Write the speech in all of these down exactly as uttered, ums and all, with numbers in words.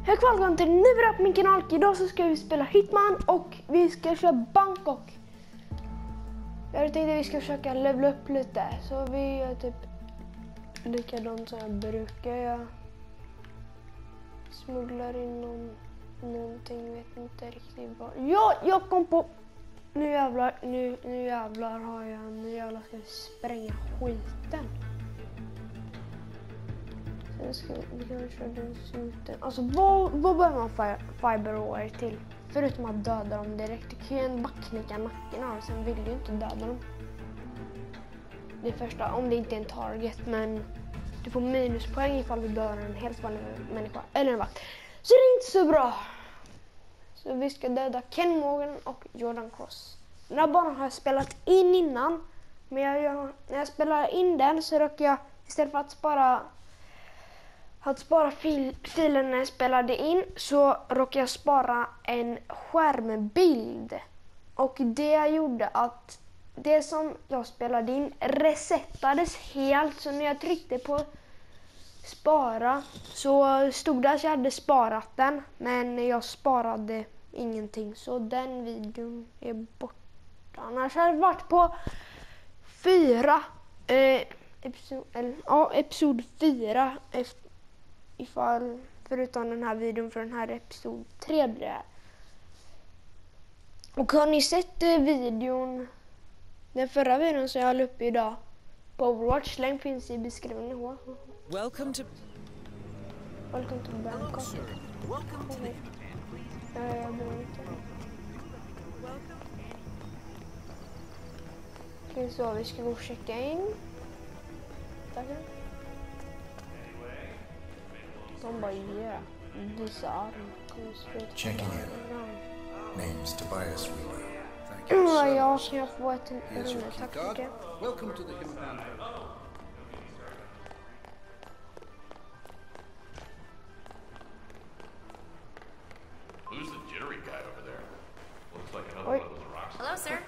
Hej och välkommen till Nivra på min kanal. Idag så ska vi spela Hitman och vi ska köra Bangkok. Jag tänkte att vi ska försöka levela upp lite. Så vi gör typ likadant som jag brukar göra. Smugglar in någon, någonting, vet inte riktigt vad. Ja, jag kom på. Nu jävlar, nu, nu jävlar har jag, nu jävlar ska vi spränga skiten. Sen ska vi, vi kan köra den snuten. Alltså vad, vad behöver man fi, fiberwire till? Förutom att döda dem direkt. Du kan ju en backnicka nacken av, sen vill du inte döda dem. Det är första, om det inte är en target, men du får minuspoäng ifall du dödar en helt vanlig människa eller en vakt. Så det är inte så bra. Så vi ska döda Ken Morgan och Jordan Cross. Den här banan har jag spelat in innan. Men jag, jag, när jag spelar in den så råkar jag, istället för att spara att spara fil, filen när jag spelade in, så råkade jag spara en skärmbild. Och det gjorde att det som jag spelade in resettades helt. Så när jag tryckte på spara så stod det att jag hade sparat den. Men jag sparade ingenting. Så den videon är borta. Annars har jag varit på fyra. Eh, episod, eller, ja, episod fyra. Efter, ifall, förutom den här videon för den här episod tre blir det. Och har ni sett eh, videon, den förra videon som jag la upp idag på Overwatch, länk finns i beskrivningen. Welcome to Welcome to Bangkok. Welcome to the Ja, jag bor inte. Okej, så vi ska gå och checka in. Tackar. De bara yeah. Visa arm. Checking in. Name's Tobias Weaver. Thank Ja, you so jag much. kan få ett Here's rum. your Tack key så card. mycket. Welcome to the Hitman. Who's the jittery guy over there? Looks like another Oi. one of those rocks. Hello, sir.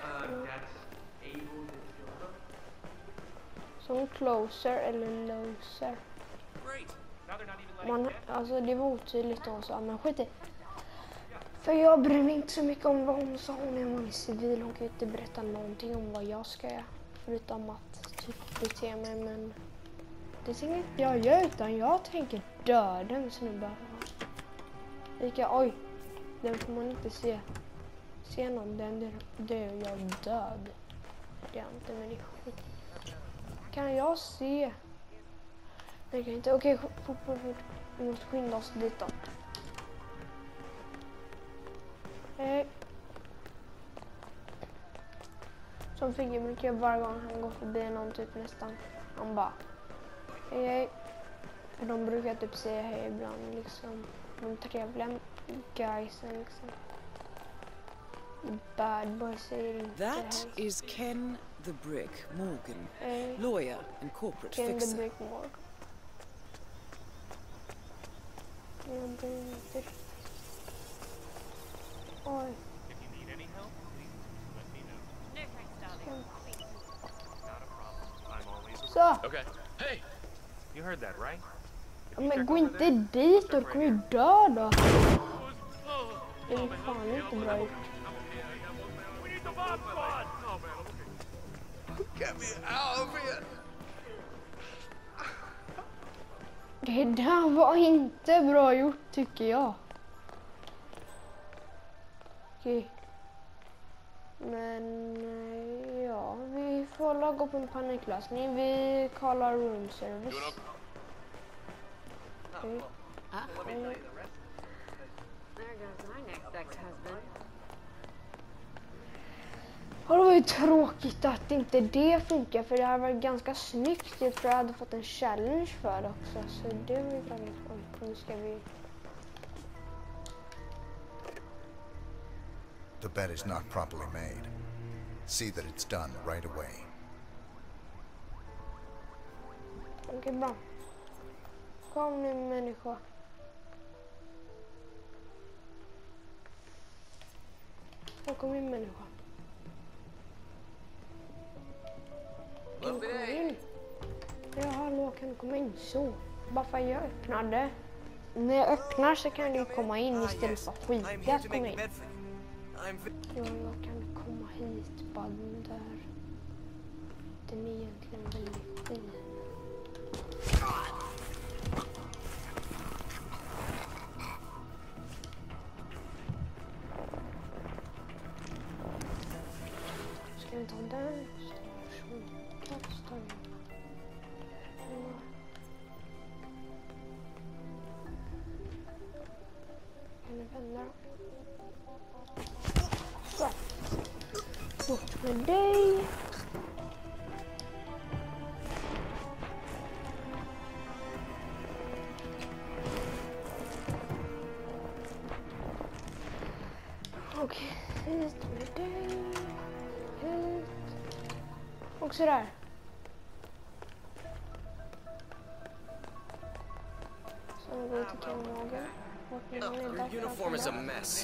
Som closer eller loser. Great. Man, alltså det var otydligt hon sa, men skit i. För jag bryr mig inte så mycket om vad hon sa. Hon är en vanlig civil, hon kan ju inte berätta någonting om vad jag ska göra. Förutom att typ bete mig, men det tänker inte jag göra, utan jag tänker döda en snubbe. Lika, oj, den får man inte se. Se någon, den dör jag död. Det är inte, men det är skit. Kan jag se? Jag kan inte. Okej, fort, fort, fort. Vi måste skynda oss dit då. Hej. Som Figge brukar varje gång han går förbi någon typ nästan. Han bara hej hej. För de brukar typ säga hej ibland liksom. De trevliga guysen liksom. Bad boy säger inte That hej. is Ken the Brick Morgan, Hej. lawyer and corporate Ken the fixer. Brick Morgan. Jag bryr mig inte riktigt. Oj. Så, Okay. Hey! You heard that, right? ja, men gå inte dit, då kommer ju dö då. Det är fan inte bra gjort. Get me out of here! Det där var inte bra gjort tycker jag. Okej. Men eh, ja, vi får logga upp en paniklösning. Vi kallar room service. Okej. There goes my next ex-husband. Ja, det var ju tråkigt att inte det funkar, för det här var ganska snyggt. Jag tror jag hade fått en challenge för det också, så det var ju väldigt skönt. Nu ska vi... The bed is not properly made. See that it's done right away. Okej, bra. Kom nu människa. Här kom in människa. Kan du komma in? Ja, hallå, kan du komma in? Så. Bara för jag öppnade. när jag öppnar så kan du komma in istället för att skita att komma in. Ja, jag kan komma hit bara där. Den är egentligen väldigt fin. Ska vi ta den? Station. Kan du vända då? Så. Bort med dig. Okej, hit med dig. Hit. Och så där. Så går vi till kanmagen. Your uniform is a mess.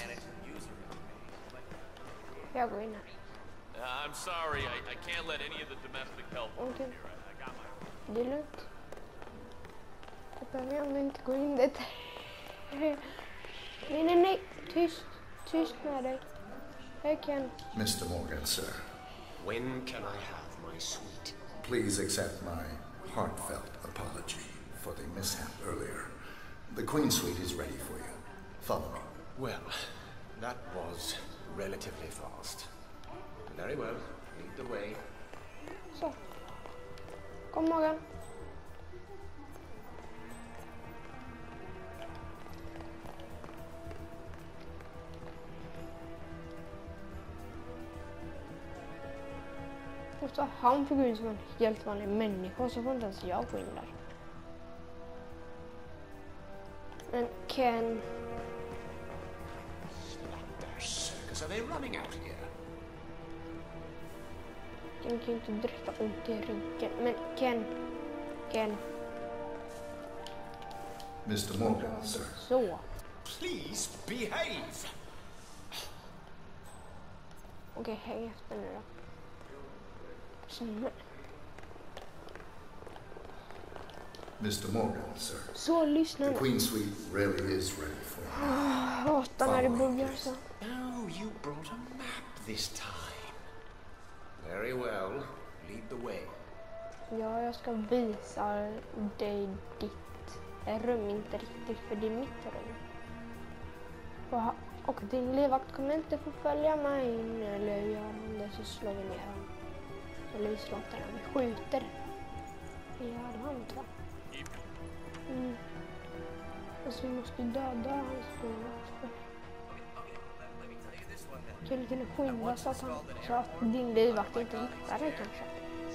Jag går in här. Uh, I'm sorry, I, I can't let any of the domestic help Okej. here. I, I got my... Det är lugnt. Jag behöver ändå inte gå in det. Nej, nej, nej. Tyst. Tyst med dig. Hej Ken. Mister Morgan, sir, When can I have my sweet? please accept my heartfelt apology for the mishap earlier. The Queen Suite is ready for you. Follow me. Well, that was relatively fast. Very well. Lead the way. Så. Kom Morgan. Och så han fick gå in som en helt vanlig människa så får inte ens jag gå in där. Men Ken... Slapdash circus. Are they running out here? Ken kan ju inte direkt ha ont i ryggen. Men Ken... Ken... Mister Morgan, sir. Så. Please behave. Okej, häng efter nu då. Så. Mister Morgan, sir. Så, lyssna The nu. Queen Suite really is ready for you. Hatar när det buggar så. Oh, you brought a map this time. Very well. Lead the way. Ja, jag ska visa dig ditt rum, inte riktigt för det är mitt rum. Och, och din livvakt kommer inte få följa mig in, eller gör han det så slår vi ner honom. Eller vi slår honom, vi skjuter. Vi gör han tror jag. Mm. Alltså vi måste döda hans livvakt först. Kan du kunna skynda så att, han, så att din livvakt inte hittar dig kanske?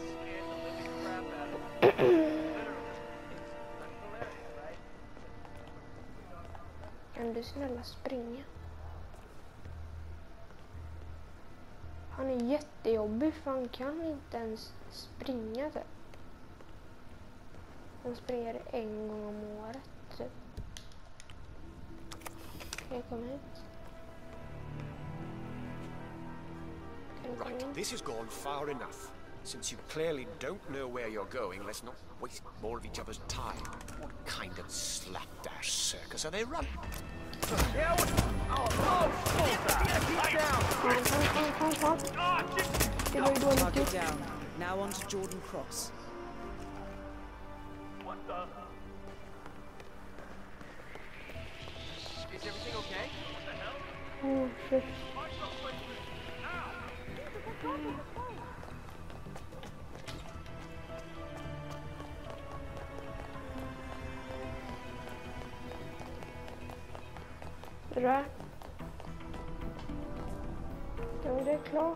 Kan du snälla springa? Han är jättejobbig för han kan inte ens springa typ. Han springer en gång om året typ. Kan jag komma hit? Kan jag komma Right, in? this has gone far enough. Since you clearly don't know where you're going, let's not waste more of each other's time. What kind of slapdash circus are they running? Kom, kom, kom, kom. Det var ju dåligt Target gjort. down. Now on to Jordan Cross. Is everything okay? Oh, shit. Det där. Ja, det är klart.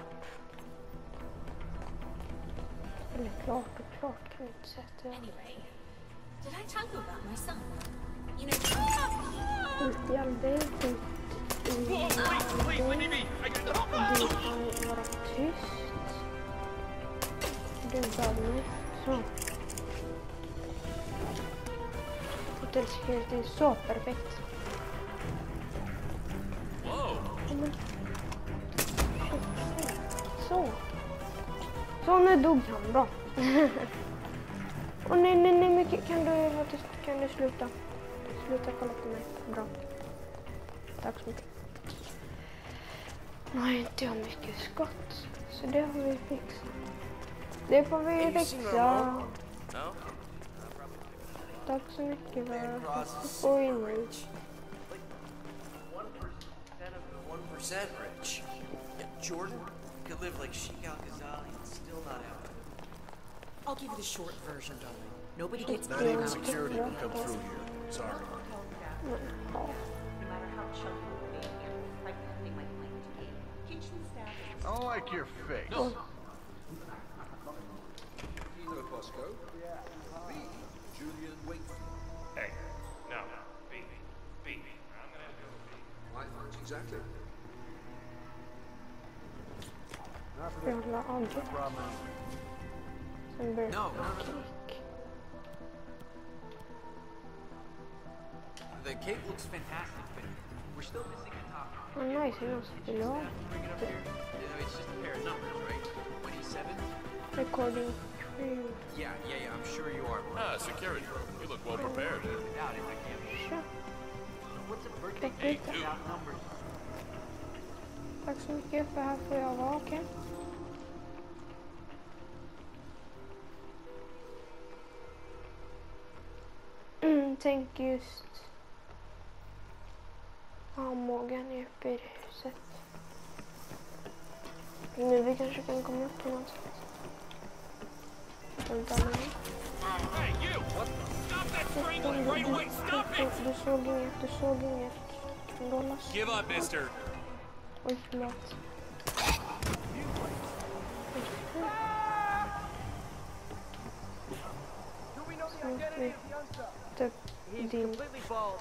Eller klart och klart kan jag inte sätta. Anyway, did I tell you about my son? You know, Skit i all det. Skit i all det. Du kan vara tyst. Du bad mig. Så. Hotellsekretet är så perfekt. Så. Så, nu dog han. Bra. Åh nej, nej, nej. Men kan du, kan du sluta? sluta kolla på mig. Bra. Tack så mycket. Nu har inte jag mycket skott. Så det har vi fixat. Det får vi fixa. Tack så mycket för att du får in mig. one percent rich. Yeah, Jordan could live like Sheikh Al-Ghazali and still not have it. I'll give it a short version, darling. Nobody gets Not even security can come through here. Sorry. No matter how chunky it may be, like they might claim to be, kitchen staff is I don't like your face. Kilo Bosco. Me, Julian Wakefield. Hey, no, no, beat me, beat me. I'm gonna have to go with beat. My thoughts exactly. Jävla agg. Sen börjar No, no, no. klick. The cake looks fantastic, but we're still missing a top. Vad nice, jag vill ha. Bring it up here. You know, it's just a pair of numbers, right? twenty-seven? Recording three. Yeah, yeah, yeah, I'm sure you are. Ah, security. You look well prepared. Without it, I can't. Tja. What's a birthday Tack cake lite. without numbers? Tack så mycket för här får jag vara, okej? Mm, tänk just armbågen är uppe i huset. Nu vi kanske kan komma upp på något sätt. Vänta mig. Hey, you! Stop that strangling right away! Stop it! Du såg inget, du såg inget. Kan du hålla sig? Give up, mister. Oj, förlåt. Typ din pistol.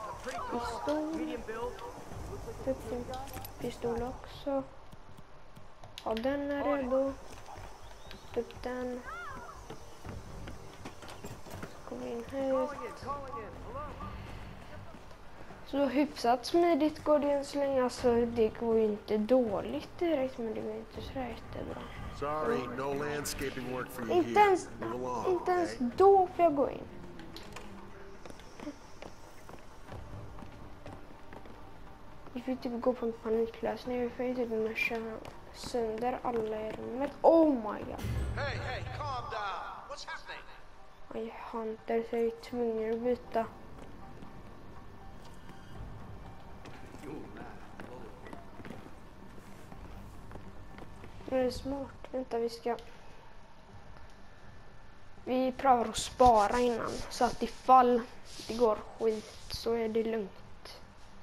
Typ din pistol också. Ja, den är redo. Typ den. Så går vi in hit. Så hyfsat smidigt går det än så länge. Alltså det går ju inte dåligt direkt, men det går inte så jättebra. Sorry, no landscaping work for you Inte here. ens, Move along, inte ens okay? då får jag gå in. Vi får typ gå på en paniklösning. Vi får ju typ mesha sönder alla i rummet. Oh my god. Hey, hey, calm down. What's happening? Oj, Hunter, så jag är tvungen att byta. Det är smart. Vänta, vi ska... Vi prövar att spara innan. Så att ifall det går skit så är det lugnt.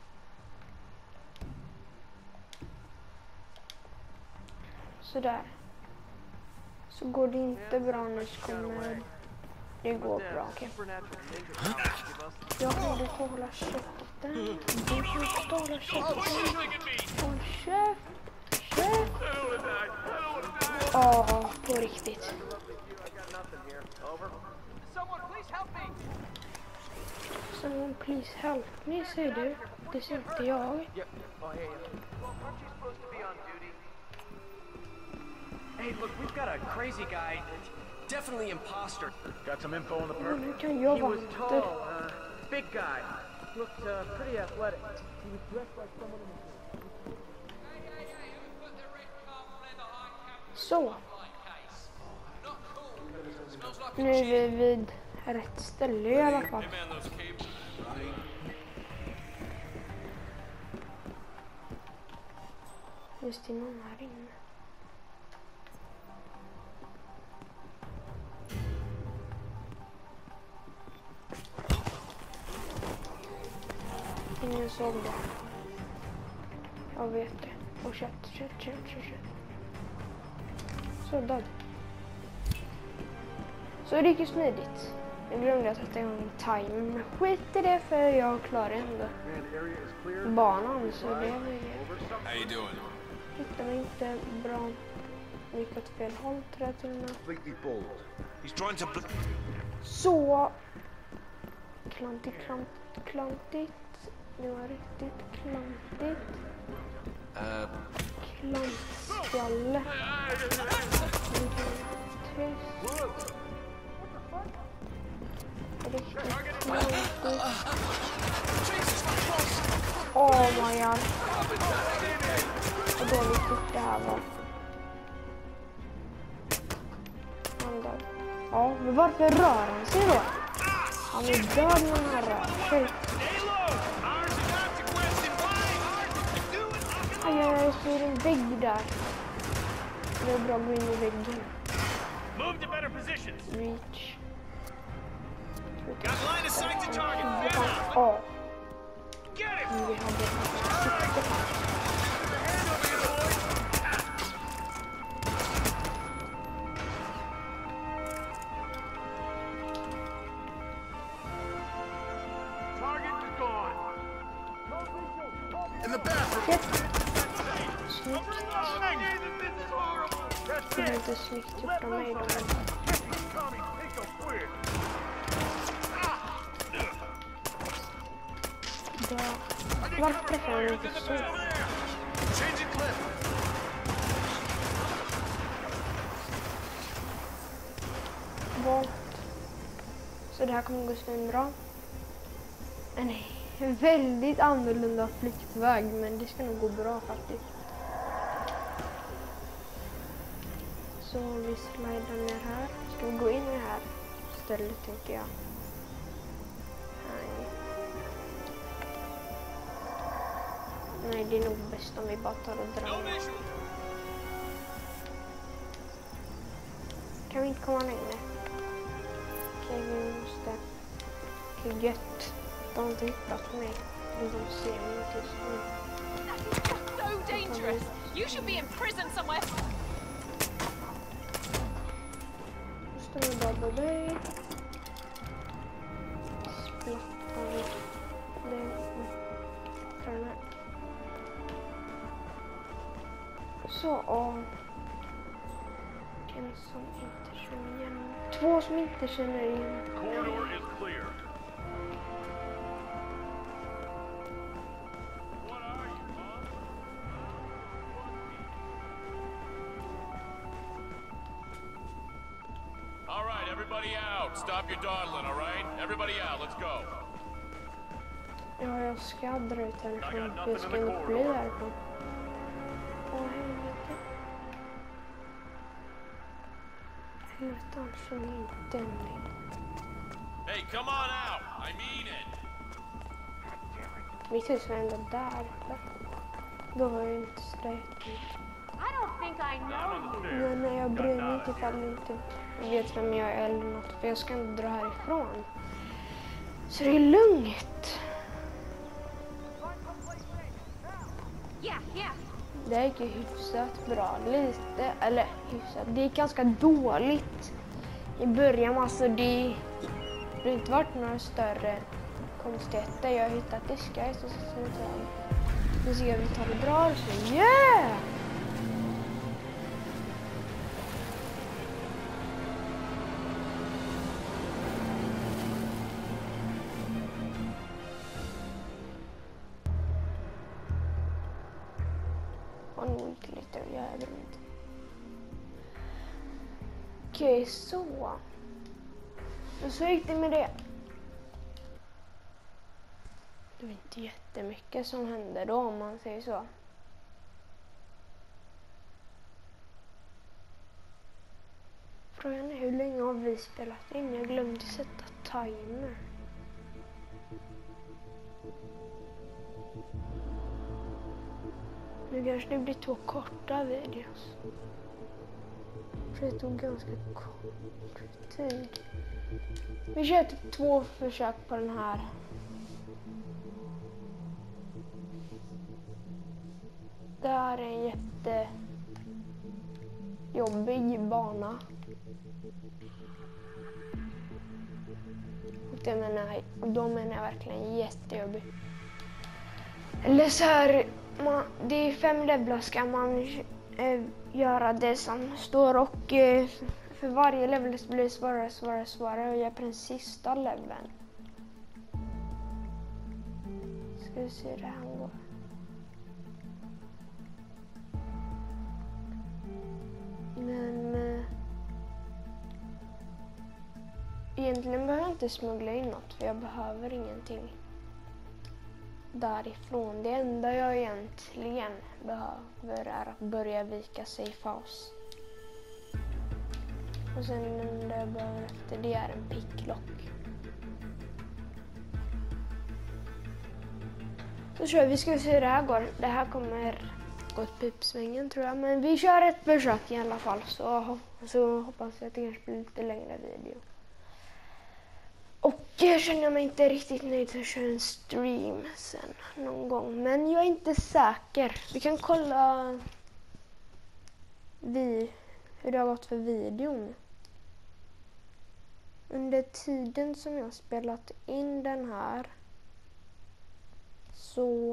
Sådär. Så går det inte bra nu så kommer det gå bra, okej. Jag borde få hålla käften. Du får hålla käften. Håll käft. Käft. Ja, på riktigt. Someone please help me, säger du. Det ser inte jag. Hey, look, we've got a crazy guy. Definitely imposter. Got some info on the Men person? hur kan jag He vara was inte? tall, uh, big guy. Looked uh, pretty athletic. He was dressed like someone in Så. Nu är vi vid rätt ställe i alla fall. Just det, någon här inne. Ingen såg det. Jag vet det. Och kött, kött, kött, kött, kött. Så död. Så det gick ju smidigt. Nu glömde jag sätta igång timer. Men skit i det, för jag klarar ändå banan. Så det var ju... How you doing? Hittade inte bra. Gick åt fel håll, tror jag till och med. Completely bold. He's trying to... Så klantigt, klantigt, klantigt. Det var riktigt klantigt. Uh, Klantskalle. Tyst. inte riktigt långt ut. Åh my god. Vad dåligt gjort det här var. Han dör. Ja, men varför rör han sig då? Han är död när han rör sig. Aj, jag står en vägg där. Det är bra att gå in i väggen. Move to better positions. Reach. Got line of sight to target. Ja. Get it. Vi hade sikte. Target is gone. In the bathroom! Shit. Snyggt. Det är inte snyggt gjort av mig då. Bra. Varför träffar han inte så? Bra. Så det här kommer gå svinbra. En väldigt annorlunda flyktväg, men det ska nog gå bra faktiskt. Så vi slidar ner här. Ska vi gå in i det här stället, tänker jag. Nej. Nej, det är nog bäst om vi bara tar och drar. Kan vi inte komma längre? Okej, vi måste... Okej, gött. De har inte hittat mig. De ser mig inte just nu. So dangerous. You should be in prison somewhere. Står vi bara på dig. Splattar vi. Den här. Så, och... En som inte känner igen. Två som inte känner igen. Corridor is clear. All right, everybody out. Stop your dawdling, all right? Everybody out, let's go. Ja, jag ska dra ut härifrån. Jag ska inte bli härifrån. Åh, helvete. Helvete, han känner inte mig. Hey, come on out. I mean it. Mitt hus var ändå där. Då var jag inte strejt. I don't think I know you. Men nej, jag bryr mig inte ifall du inte vet vem jag är eller något. För jag ska inte dra härifrån. Så det är lugnt. Yeah, yeah. Det gick ju hyfsat bra. Lite, eller hyfsat. Det gick ganska dåligt i början. Alltså det, det har inte varit några större konstigheter. Jag har hittat diskar så nu ser vi tar och drar. Så yeah! Och nog lite jävligt. Okej, så. Och så gick det med det. Det var inte jättemycket som hände då, om man säger så. Frågan är hur länge har vi spelat in? Jag glömde sätta timer. Nu kanske det blir två korta videos. För det tog ganska kort tid. Vi kör typ två försök på den här. Det här är en jättejobbig bana. Och det menar jag, de menar jag verkligen jättejobbig. Eller så här, man, det är fem levlar ska man eh, göra det som står och eh, för varje level blir det svårare, svårare, svårare och jag är på den sista leveln. Ska vi se hur det här går. Men eh, egentligen behöver jag inte smuggla in något för jag behöver ingenting därifrån. Det enda jag egentligen behöver är att börja vika safe house. Och sen det jag behöver efter det är en picklock. Så kör vi, ska vi se hur det här går. Det här kommer gå åt pipsvängen tror jag. Men vi kör ett försök i alla fall. Så, så hoppas jag att det kanske blir lite längre video. Och jag känner mig inte riktigt nöjd så jag kör en stream sen någon gång. Men jag är inte säker. Vi kan kolla vi, hur det har gått för videon. Under tiden som jag har spelat in den här så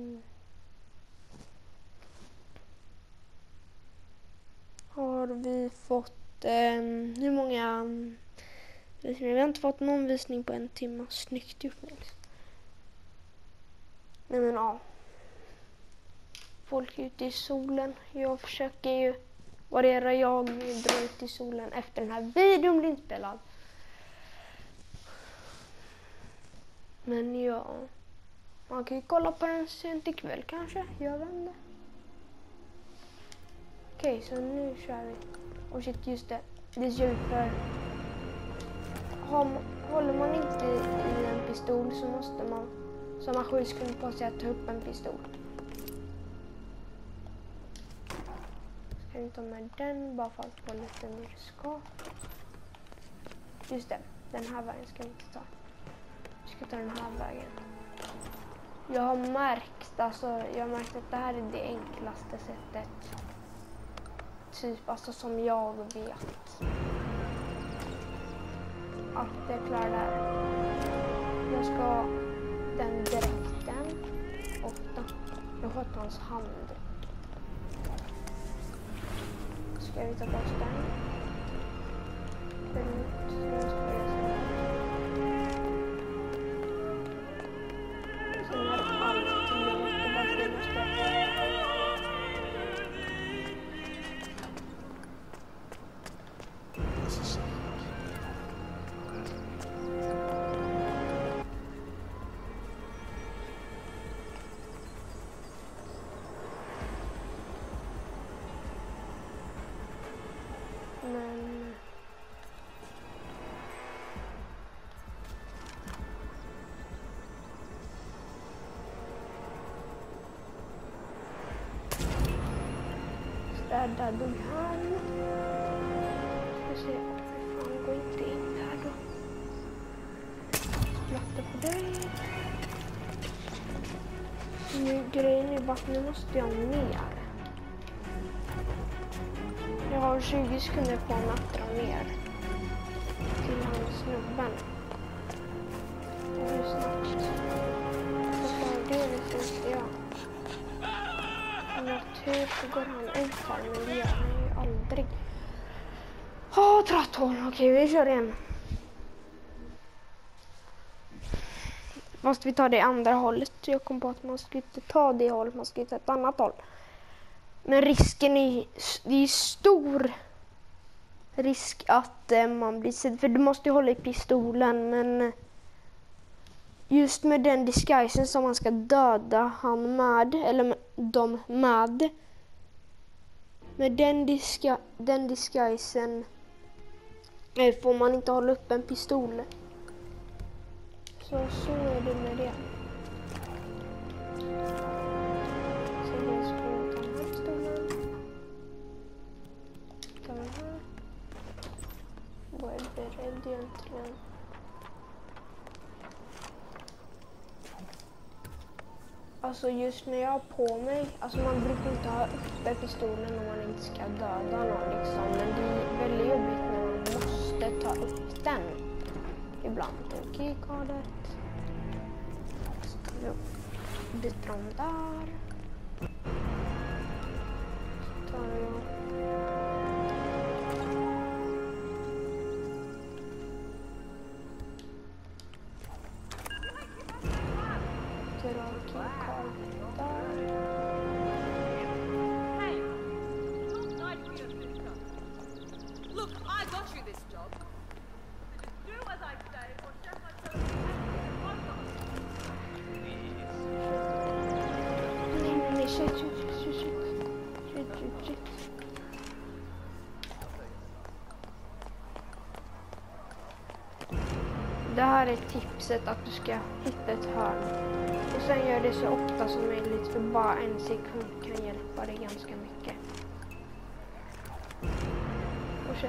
har vi fått eh, hur många visningar? Vi har inte fått någon visning på en timme. Snyggt gjort. Nej men ja. Folk ute i solen. Jag försöker ju varera jag drar ut i solen efter den här videon blir inspelad. Men ja. Man kan ju kolla på den sent ikväll kanske. Jag vet inte. Okej, så nu kör vi. Och shit, just det. Det kör vi för... Har, håller man inte i en pistol så måste man... Så har man sju sekunder på sig att ta upp en pistol. Ska vi ta med den bara för att få lite mer skap. Just det, den här vägen ska vi inte ta. Vi ska ta den här vägen. Jag har märkt, alltså, jag har märkt att det här är det enklaste sättet. Typ, alltså som jag vet. Att jag klarar det här. Jag ska ha den dräkten. Ofta. Jag sköt hans hand. Ska vi ta bort den? Sen är det allt jag måste bara få men städa dog han. Ska se, fan gå inte in här då. Platta på dig. Nu grejen är bara att nu måste jag ner. Jag har tjugo sekunder på mig att dra ner till hans snubben. Hur snabbt? Så tar det lite jag. Om jag tur så går han ut här, men det gör han ju aldrig. Åh, trött håll. Okej, vi kör igen. Måste vi ta det andra hållet? Jag kom på att man skulle inte ta det hållet, man skulle ta ett annat håll. Men risken är, det är stor risk att eh, man blir sedd. För du måste ju hålla i pistolen. Men just med den disguisen som man ska döda han med. Eller med, de med. Med den, disga, den disguisen eh, får man inte hålla upp en pistol. Så så är det med det. Vad är beredd egentligen? Alltså just när jag har på mig, alltså man brukar inte ha uppe pistolen om man inte ska döda någon liksom. Men det är väldigt jobbigt när man måste ta upp den. Ibland. Okej, kardet. Ska vi byta om där. Så tar jag. Look, I got you this job. Do as I Nej, shit, shit, shit, shit, shit, shit, shit, shit. Det här är tipset att du ska hitta ett hörn. Och sen gör det så ofta som möjligt, för bara en sekund kan hjälpa dig ganska mycket. Fortsätt.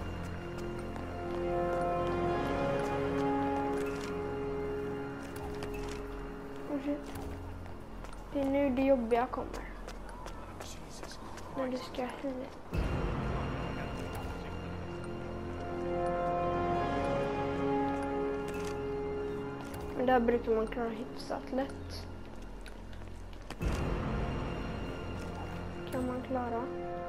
Fortsätt. Det är nu det jobbiga kommer. När du ska hit. Men där brukar man klara hyfsat lätt. Kan man klara?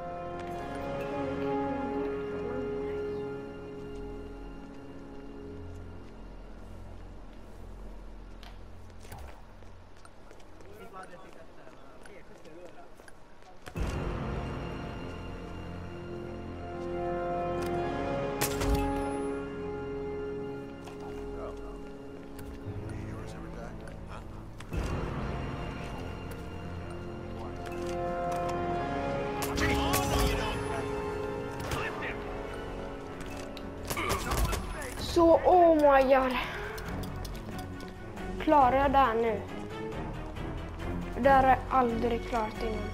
Så, oh my god. Klarar jag där nu? Det där är aldrig klart innan.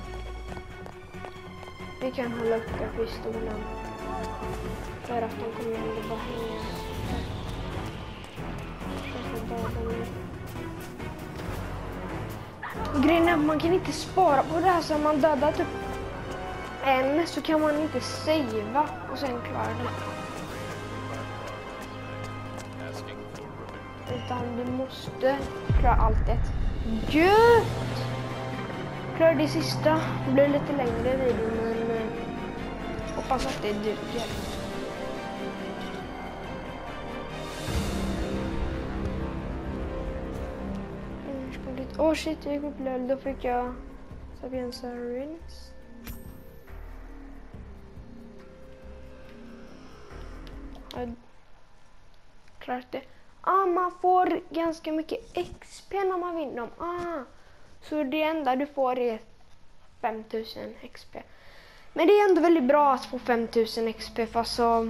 Vi kan hålla uppe pistolen. För att de kommer ändå bara hänga. Grejen är att man kan inte spara på det här, så man dödar typ en så kan man inte savea och sen klara det. Utan du måste klara allt ett. Gött! Klara det sista. Det blir lite längre video, men eh, hoppas att det duger. Åh oh shit, jag gick upp level. Då fick jag Sapienza Rings. Har jag klarat det? Ah, man får ganska mycket X P när man vinner dem. Ah, så det enda du får är fem tusen X P. Men det är ändå väldigt bra att få fem tusen X P, för så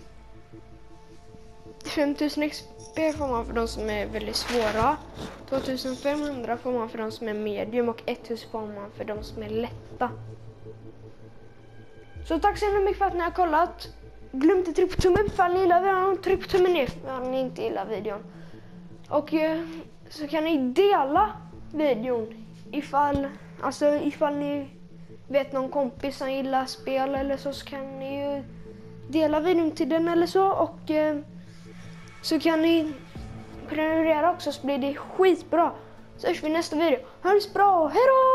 fem tusen X P får man för de som är väldigt svåra. två tusen femhundra får man för de som är medium och tusen får man för de som är lätta. Så tack så mycket för att ni har kollat. Glöm inte att trycka på tummen ifall ni gillar videon. Tryck på tummen ner ifall ni inte gillar videon. Och eh, så kan ni dela videon ifall, alltså ifall ni vet någon kompis som gillar spel eller så, så kan ni ju dela videon till den eller så. Och eh, så kan ni prenumerera också, så blir det skitbra. Så hörs vi i nästa video. Ha det så bra, hejdå!